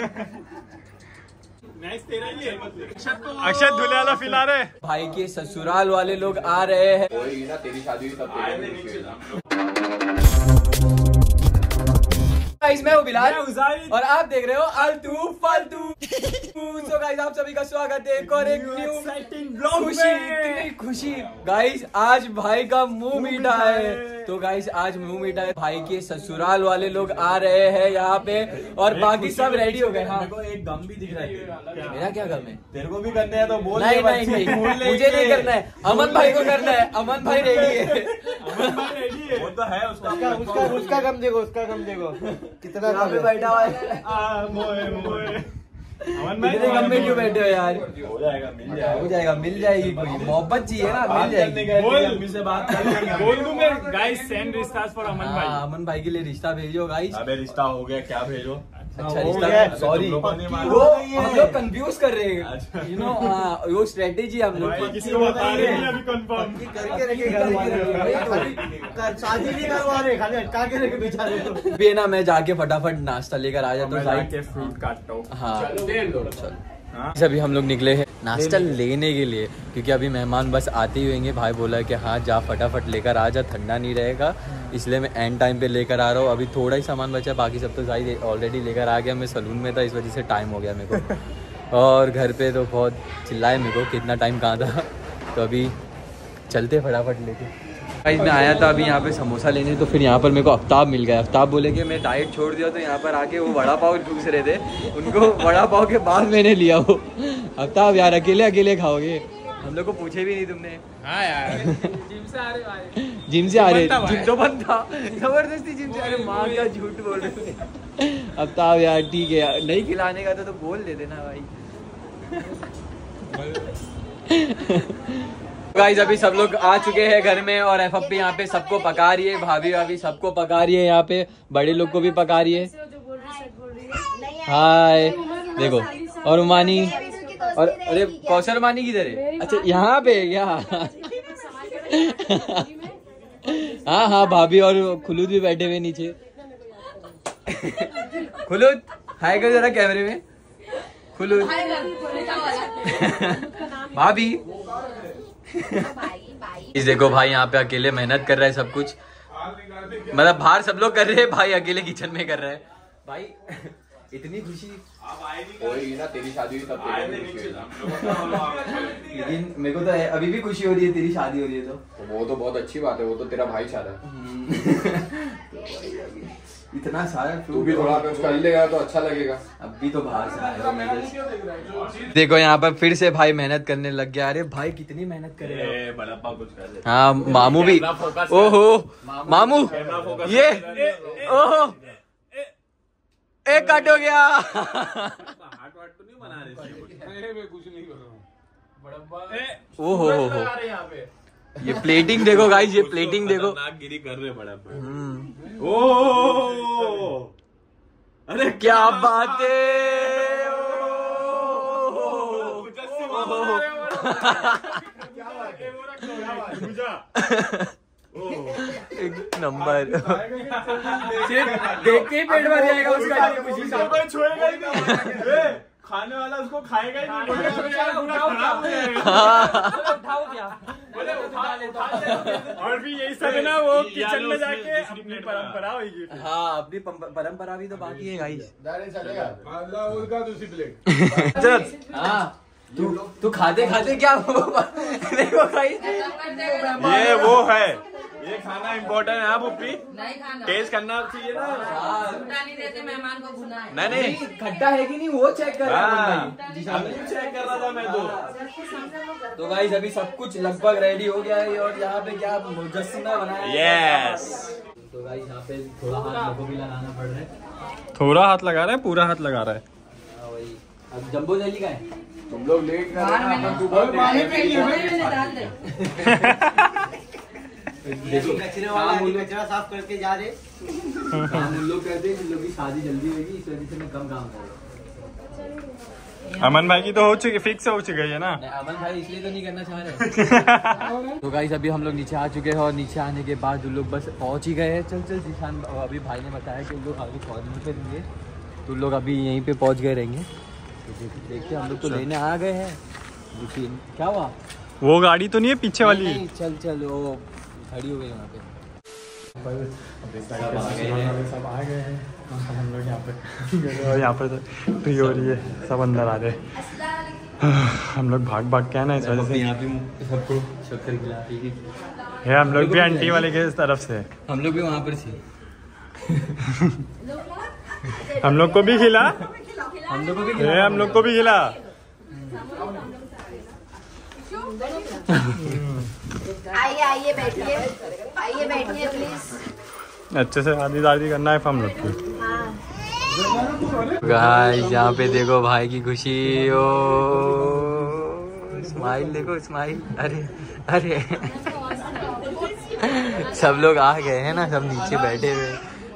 अक्षत दूल्हे वाला फिला रहे, भाई के ससुराल वाले लोग आ रहे हैं। तेरी शादी मैं हूँ बिलाल और आप देख रहे हो आलतू फालतू। तो गाइस आप सभी का स्वागत है एक और एक न्यू एक्साइटिंग ब्लॉग में। खुशी गाइस आज भाई का मुंह मीठा है। तो गाइस आज मुंह मीठा है, भाई के ससुराल वाले लोग आ रहे हैं यहाँ पे और बाकी सब रेडी हो गए। हाँ मेरे को एक गम भी दिख रहा है। मेरा क्या गम है? तेरे को भी करने हैं तो बोल। नहीं मुझे नहीं करना है, अमन भाई को करना है। अमन भाई रेडी है। वो तो है उसका गम देखो, उसका गम देखो कितना यहाँ पे बैठा हुआ है। मेरे गम में क्यों बैठे हो यार? हो जाएगा, हो जाएगा, मिल जाएगी। कोई मोहब्बत चाहिए ना, मिल जाएगी। अम्मी से बात कर लेंगे। बोल दूं मैं गाइस सेंड रिश्ता फॉर अमन भाई। अमन भाई के लिए रिश्ता भेजो गाइस। अबे रिश्ता हो गया, क्या भेजो? अच्छा रिश्ता, सॉरी वो हम लोग कंफ्यूज कर रहे हैं, यू नो। वो स्ट्रेटेजी हम लोग किसी को बता रहे हैं अभी कंफर्म करके रखे शादी नहीं करवा रहे, खाली अटका के रखे बेचारे को। ना मैं जाके फटाफट नाश्ता लेकर आ जाता हूँ, फ्रूट काटता हूँ। हाँ अभी हम लोग निकले हैं नाश्ता लेने के लिए, क्योंकि अभी मेहमान बस आते ही होंगे। भाई बोला कि हाँ जा फटाफट लेकर आ जा, ठंडा नहीं रहेगा, इसलिए मैं एंड टाइम पे लेकर आ रहा हूँ। अभी थोड़ा ही सामान बचा, बाकी सब तो भाई ऑलरेडी लेकर आ गया। मैं सलून में था, इस वजह से टाइम हो गया मेरे को। और घर पे तो बहुत चिल्लाए मेरे को, कितना टाइम कहाँ था। तो अभी चलते फटाफट लेके। गाइस मैं आया था अभी यहाँ पे समोसा लेने, तो फिर यहाँ पर मेरे को आफ्ताब मिल गया। आफ्ताब बोले कि मैं डाइट छोड़ दिया, तो यहाँ पर आके वो वड़ा पाव पूछ रहे थे, उनको वड़ा पाव के बाद मैंने लिया वो। आफ्ताब यार अकेले अकेले खाओगे? हम लोग को पूछे भी नहीं तुमने। हाँ यार जिम से आ रहे, जिम तो बंद था, जबरदस्ती जिम से। अरे माँ का झूठ बोल रहे थे। आफ्ताब यार ठीक है यार, नहीं खिलाने का तो बोल दे देना भाई। गाइस अभी सब लोग आ चुके हैं घर में और एफएफपी यहाँ पे सबको पका रही है, भाभी सबको पका रही है, यहाँ पे बड़े लोग को भी पका रही है। हाय देखो, और उमानी और अरे कौशल मानी किधर है? अच्छा यहाँ पे क्या? हाँ हाँ भाभी और खुलूद भी बैठे हुए नीचे। खुलूद हाय कर जरा कैमरे में। खुलूद भाभी इस देखो भाई यहाँ पे अकेले मेहनत कर रहा है, सब कुछ मतलब बाहर सब लोग कर रहे हैं, भाई अकेले किचन में कर रहा है। भाई इतनी खुशी ना, तेरी शादी हुई तब लेकिन मेरे को तो अभी भी खुशी हो रही है, तेरी शादी हो रही है तो वो तो बहुत अच्छी बात है, वो तो तेरा भाई चाह रहा है। इतना सारा तू भी थोड़ा कुछ कर लेगा तो अच्छा लगेगा। अभी तो बाहर से आएगा। देखो यहाँ पर फिर से भाई मेहनत करने लग गया। अरे भाई कितनी मेहनत करेगा। हाँ मामू भी, ओहो मामू ये ओहो एक कट हो गया। ओहो ये प्लेटिंग देखो गाइस, ये प्लेटिंग देखो। नाकगिरी कर रहे बड़ा। अरे क्या बात है। एक नंबर सिर्फ देख के पेट भर जाएगा उसका। खाने वाला उसको खाएगा ही नहीं। और भी यही सब है ना, वो किचन में जाके अपनी परंपरा होगी। हाँ अपनी परंपरा भी तो बाकी है गाइस। हाँ तू खाते खाते क्या देखो गाइस, ये वो है, ये खाना इम्पोर्टेंट है। पुप्पी टेस्ट करना चाहिए ना। नहीं देते मेहमान को भुना है। नहीं खट्टा है कि नहीं वो चेक कर रहा चेक कर रहा था मैं तो गाइस अभी सब कुछ लगभग रेडी हो गया है और यहाँ पे क्या मुजस्समा बनाया है। यस तो गाइस यहाँ पे थोड़ा हाथ लोगों को भी लगाना पड़ रहा है। थोड़ा हाथ लगा रहा है, पूरा हाथ लगा रहा है। वही अब जम्बो जैली का है। तुम लोग लेट कर कचरा साफ करके जा रहे। काम उन लोग करते हैं जिन लोग की शादी जल्दी होगी, इस वजह से मैं कम काम कर रहा हूँ। अमन भाई की तो हो चुकी, फिक्स हो चुकी है ना। अमन भाई इसलिए तो नहीं करना चाह रहे। तो गाइस अभी हम लोग नीचे आ चुके हैं और नीचे आने के बाद उन लोग बस पहुंच ही गए हैं। चल जीशान, अभी भाई ने बताया कि उन लोग आगे कॉर्नर पे देंगे तो लोग अभी यहीं पे पहुंच गए रहेंगे। तो देखिए हम लोग तो लेने आ गए हैं। देखिए क्या हुआ, वो गाड़ी तो नहीं है पीछे वाली? नहीं, चल चल वो खड़ी हो गई वहाँ पे। सब आ गए हैं हम लोग यहाँ पर तो फ्री हो रही है, सब अंदर आ रहे। हम लोग भाग भाग के ना इस वजह से यहाँ पे सबको शक्कर खिलाती है। हम लोग भी आंटी वाले के तरफ से, हम लोग भी वहाँ पर थे। हम लोग को भी खिला, हम लोग को भी हम लोग को भी खिला। आइए बैठिए प्लीज। अच्छे से शादी करना है हम लोग की। गाइस यहाँ पे देखो भाई की खुशी, ओ स्माइल देखो, स्माइल। अरे अरे सब लोग आ गए हैं ना, सब नीचे बैठे हुए।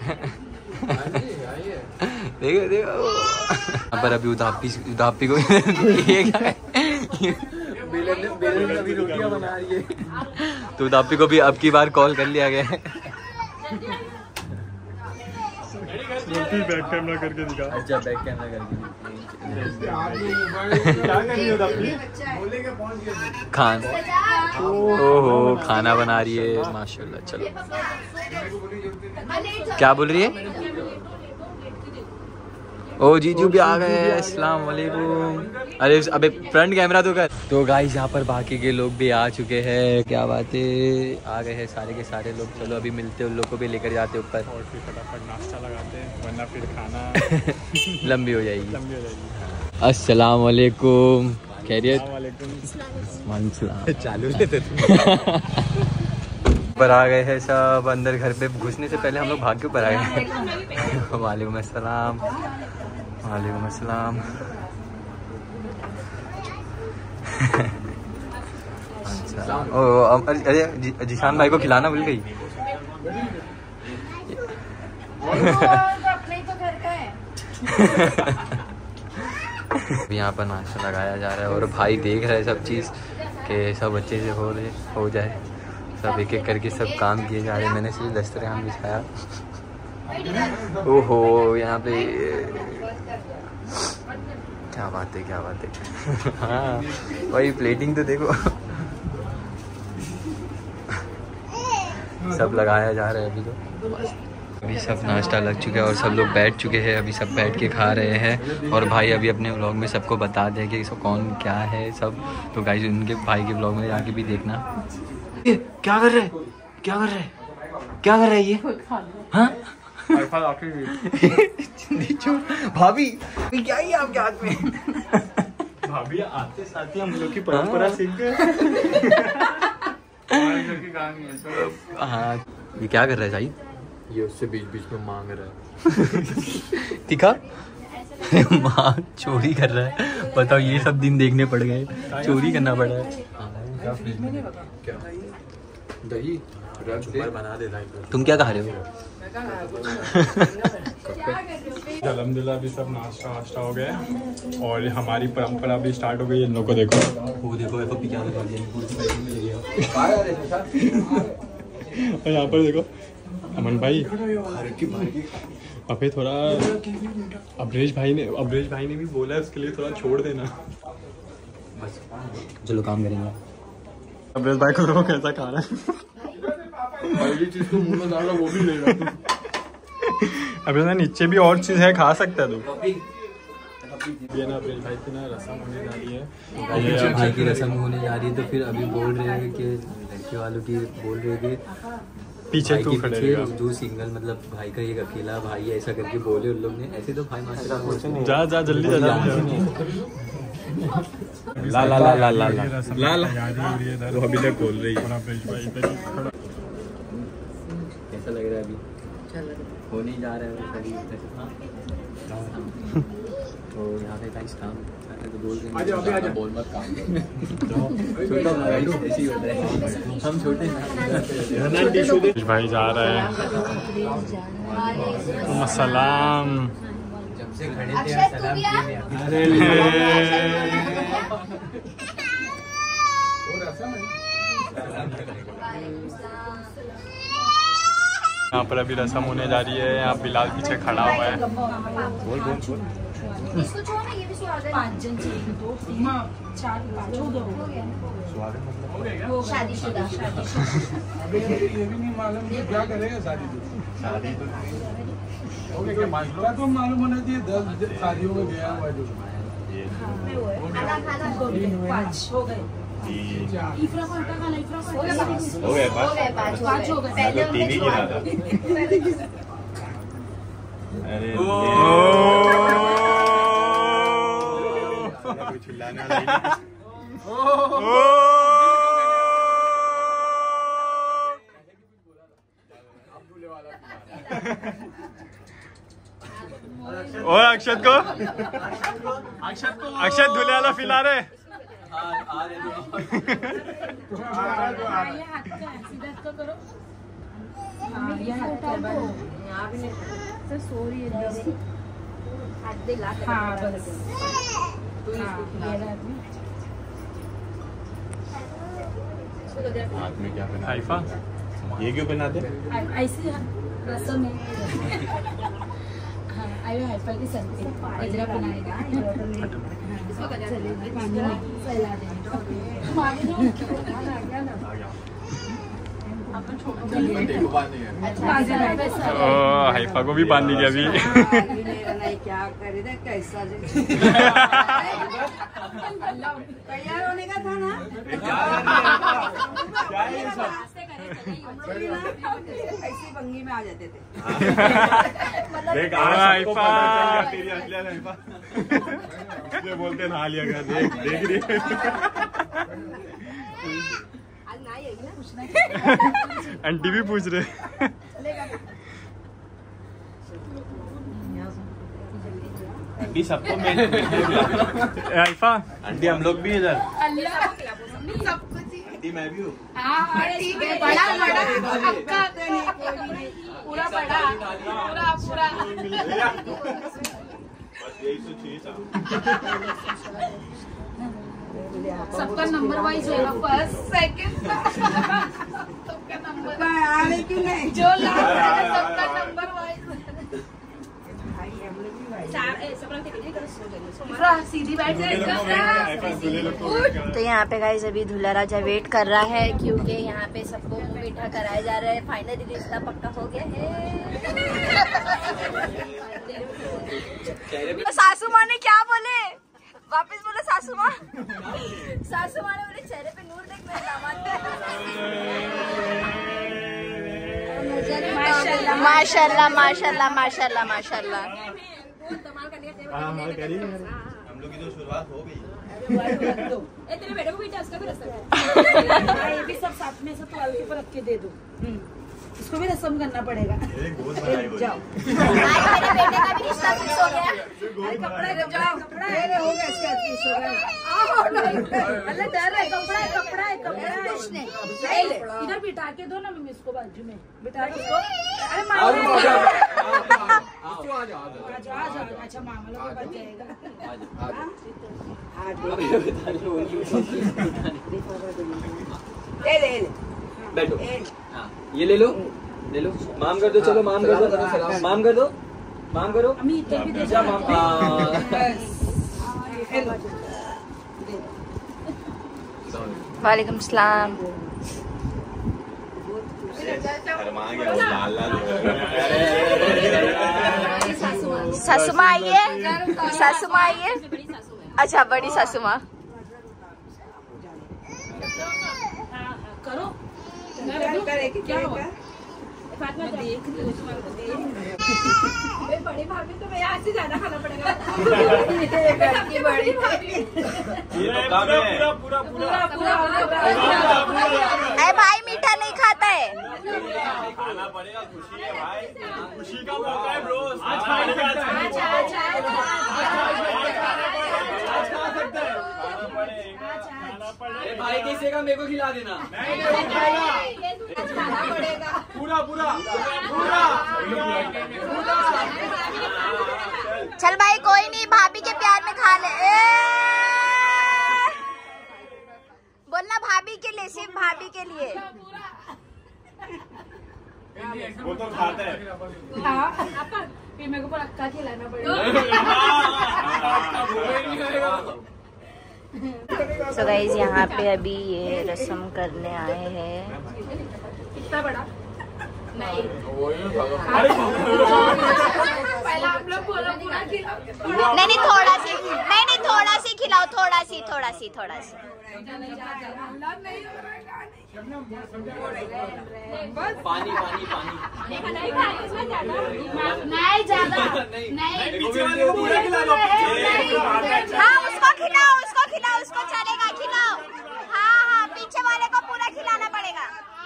देखो देखो यहाँ पर अभी उदापी को ये क्या है, बेलन अभी रोटियां बना रही है। तो उदापी को भी अब की बार कॉल कर लिया गया है। बैक कैमरा करके दिखा। अच्छा बैक कैमरा करके क्या कर रही हो उदापी? खान, ओहो खाना बना रही है माशाल्लाह। चलो क्या बोल रही है? ओ जीजू भी आ गए, अस्सलाम वालेकुम। अरे अबे फ्रंट कैमरा तो कर। तो गाइस यहाँ पर बाकी के लोग भी आ चुके हैं, क्या बात है, आ गए हैं सारे के सारे लोग। चलो अभी मिलते हैं, उन लोग को भी लेकर जाते ऊपर और फिर फटाफट नाश्ता लगाते हैं, वरना फिर खाना लंबी हो जाएगी। अस्सलाम वालेकुम, खैरियत? चालू लेते पर आ गए हैं सब अंदर। घर पे घुसने से पहले हम लोग भाग के ऊपर आ गए। वालेकुम अस्सलाम, वालेकुम अस्सलाम। अच्छा ओ अरे जिशान भाई को खिलाना भूल गई। यहाँ पर नाश्ता लगाया जा रहा है और भाई देख रहे हैं सब चीज़ कि सब अच्छे से हो जाए। सब एक एक करके सब काम किए जा रहे हैं। मैंने सिर्फ दस्तरखान बिछाया। ओहो यहाँ पे क्या बात है, क्या बात है। हाँ भाई प्लेटिंग तो देखो। सब लगाया जा रहा है अभी तो। अभी सब नाश्ता लग चुका है और सब लोग बैठ चुके हैं। अभी सब बैठ के खा रहे हैं और भाई अभी अपने व्लॉग में सबको बता दें कि इसको कौन क्या है सब। तो गाइस उनके भाई के व्लॉग में जाके भी देखना। क्या कर रहे, क्या कर रहे, क्या कर रहे ये? हाँ भाभी क्या ही आपके हाथ में? भाभी आते साथ ही हम लोग की परंपरा सीख गए। हाँ ये क्या कर रहा है साहिद? ये उससे बीच बीच में मांग रहा है। दिखा माँ चोरी कर रहा है। बताओ ये सब दिन देखने पड़ गए, चोरी करना पड़ा है। क्या दही बना देता। तुम क्या खा रहे हो? अल्हम्दुलिल्लाह अभी सब नाश्ता वाश्ता हो गया और हमारी परंपरा भी स्टार्ट हो गई। इन लोगों को देखो, वो देखो क्या और यहाँ पर देखो अमन भाई। अबे थोड़ा अब्रेश भाई ने भी बोला है उसके लिए थोड़ा छोड़ देना। बस चलो काम करेंगे। अब्रेश भाई को देखो कैसा खा रहा है। पहली चीज को मुंह में डालो वो भी लेगा। अबे ना नीचे भी और चीज है, खा सकता है तू। ये ना अब्रेश भाई की ना रस्म होने जा रही है। भाई की रस्म होने जा रही है तो फिर अभी बोल रहे हैं कि लड़के वालों की बोल रहे हैं कि पीछे तू खड़े जो सिंगल मतलब भाई का एक अकेला भाई है ऐसा करके बोले उन लोग ने। ऐसे तो भाई माशाल्लाह जा जा जल्दी जा। ला ला ला ला ला ला ला वो अभी तक बोल रही है। कैसा लग रहा है अभी? होने जा रहा है तो यहाँ पे गाइस काम तो बोल रहे हैं बोल मत काम छोटा ऐसे ही होता है। हम छोटे हैं। भाई जा रहा है। सलाम। जब से खड़े थे सलाम यहाँ पर अभी रस्म होने जा रही है। यहाँ बिलाल पीछे खड़ा हुआ है। बोल बोल बोल। इसको छोड़ ना, ये भी स्वागत। 5 जन चाहिए, 2 3 4 5 हो गया। स्वागत मतलब शादीशुदा। ये भी नहीं मालूम कि क्या करेगा शादी शादी तो क्या तो मालूम होना चाहिए 10 शादियों में गया हुआ जो खाना खाना 5 हो गए। इफ्रा को हटा खाना, इफ्रा को हो गए हो गए, 5 हो गए। पहले तीन ही गिना था। अरे कोई चिल्लाने वाला ही नहीं। और अक्षत को अक्षत धुले वाला पिला रहे। ये हाथ का सीधा तो करो। हाँ, ये हाथ का सॉरी हाथ दे ला। हाँ बस। हाथ में क्या पहना? हाइफा ये क्यों पहनाते? ऐसे रसम है। हाँ, आयो हाइफा की संगति गजरा बनाएगा। चलेगी पानी में फैला देंगे। हाइफा को भी बांध दिया अभी। क्या करे थे कैसा तैयार होने का था ना। ऐसी भंगी में आ जाते थे। देख हाइफा तेरी असलियत हाइफा ये बोलते नहा लिया गया। देख देख रही आंटी भी पूछ रहे। आंटी सबको मैं हाइफा आंटी हम लोग भी इधर। आंटी मैं भी हूँ। ठीक है, बड़ा बड़ा अक्का पूरा बड़ा पूरा बस यही तो चाहिए था। सबका नंबर वाइज होगा, फर्स्ट सेकंड सबका नंबर आने क्यों नहीं जो लास्ट है सबका नंबर वाइज। सीधी बैठ तो यहाँ पे गाइस अभी दूल्हा राजा वेट कर रहा है क्योंकि यहाँ पे सबको मुंह मीठा कराया जा रहा है। फाइनली रिश्ता पक्का हो गया है। सासू माँ ने क्या बोले? वापस बोलो सासू माँ। सासू माँ ने बोले चेहरे पे नूर देख मेरे दामाद। माशाल्लाह माशाल्लाह माशाल्लाह माशाल्लाह माशाल्लाह। हम लोग की तो शुरुआत हो गई। तेरे बेटे को भी इसका भी रस्म है। ये भी सब साथ में सब टॉवल के ऊपर रख के दे दो। इसको भी रस्म करना पड़ेगा। जाओ मेरे बेटे का भी रिश्ता फिक्स हो गया। कपड़ा जाओ कपड़ा हो गया इसका फिक्स हो गया। अल्लाह डर है, कपड़ा है कपड़ा है कपड़ा है। कुछ नहीं इधर बिठा के दो ना मम्मी इसको बाजू में बिठा के दो। अरे मामा अच्छा मामा लोग बच जाएगा। बैठो। ये ले लो माम कर दो। चलो माम कर दो, माम कर दो, माम करो। अम्मी इधर भी दे जा माम। वालेकुम सलाम। शर्मा गया वो लाल लाल हो गया। सासू माँ आइए, सासू माँ आइए। अच्छा बड़ी सासू माँ। करो क्या होगा फातिमा देख रही हूँ बड़ी भाभी तो मैं आज से ज्यादा खाना पड़ेगा। ये तो काम है। अरे भाई मीठा नहीं खाता है। खाना पड़ेगा, खुशी है भाई, खुशी का मौका है ब्रो। आज खा सकते हैं। भाई किसी का मेरे को खिला देना। खाना पड़ेगा पूरा पूरा चल भाई कोई नहीं, भाभी के प्यार में खा ले। बोलना भाभी के लिए, सिर्फ भाभी के लिए। वो तो खाता है। हाँ फिर मेरे को पक्का खिलाना पड़ेगा। So गाइस यहाँ पे अभी ये रस्म करने आए हैं। इतना बड़ा नहीं। पहला आप लोग बोलो पूरा खिलाओ। नहीं थोड़ा सी, नहीं थोड़ा सी खिलाओ, थोड़ा सी। पानी नहीं ज्यादा नहीं। हाँ उसको खिलाओ, उसको चलेगा, खिलाओ। हाँ पीछे वाले को पूरा खिलाना पड़ेगा।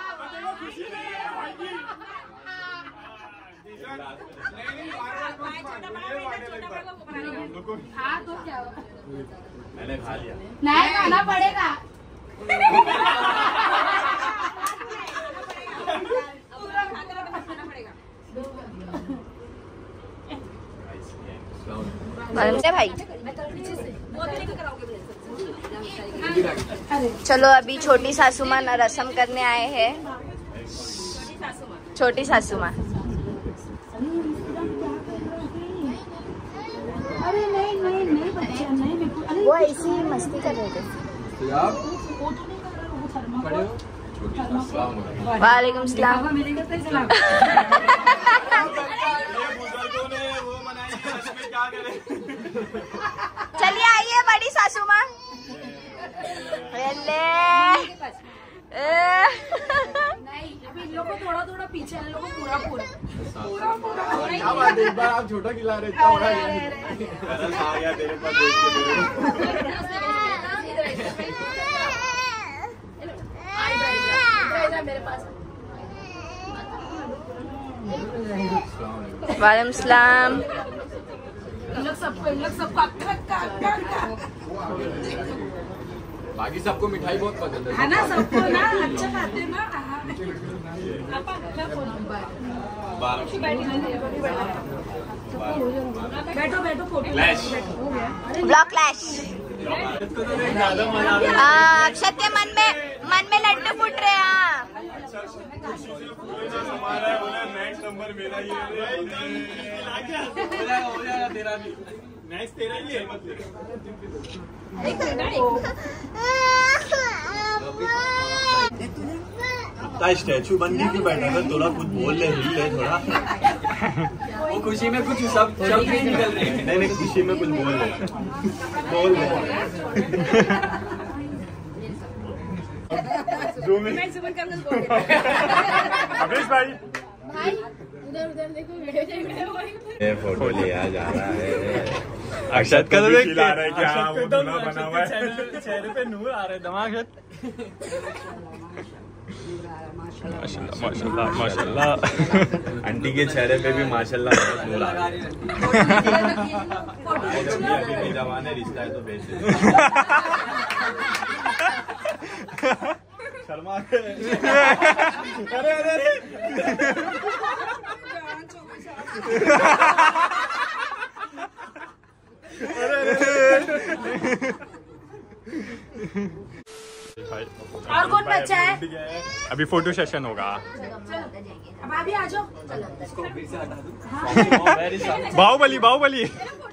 हाँ तो क्या हुआ? मैंने खा लिया। नहीं खाना पड़ेगा। भाई चलो अभी छोटी सासू माँ रस्म करने आए हैं। छोटी सासू माँ अरे नहीं बच्चा नहीं, वो ऐसी मस्ती कर रहे थे। वालेकुम सलाम। चलिए आइए बड़ी सासू माँ। नहीं अभी इन लोगों को थोड़ा पीछे, इन लोगों को पूरा क्या बात है, एक बार आप छोटा खिला रहे थे। आ गया तेरे पास देख के मेरे पास। वालेकुम सलाम। इन लोग सबको अक्का। बाकी सबको मिठाई बहुत पसंद है ना, सबको ना अच्छा खाते हैं ना। बैठो फोटो ब्लॉक क्लैश। अक्षत के मन में लड्डू फूट रहे हैं। नेक्स्ट नंबर मेरा ही है। हो जाएगा तेरा भी। नेक्स्ट तेरा ही है। इतना स्टैचू बन के क्यों बैठा था? थोड़ा कुछ बोल ले, हिल ले थोड़ा। वो खुशी में कुछ सब नहीं निकल रहे हैं। नहीं खुशी में कुछ बोल ले। अभिष भाई उधर देखो, ये फोटो लिया जा रहा है। अक्षत का तो देख रहा है क्या? वो बना हुआ है। चेहरे पे नूर आ रहा है। दिमाग माशाल्लाह। आंटी के चेहरे पे भी माशाल्लाह बहुत नूर आ रहा है। अभी जवान है, रिश्ता है तो बेच दे। शर्मा अरे और कौन बच्चा है? अभी फोटो सेशन होगा। अब अभी आ जाओ। बाहुबली